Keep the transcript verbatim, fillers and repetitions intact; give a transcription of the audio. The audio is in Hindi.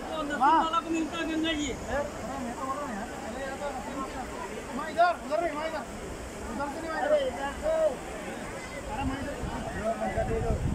वाला को मिलता है गंगा जी। मैं इधर उधर नहीं, मैं इधर उधर से नहीं, मैं इधर से। अरे मैं इधर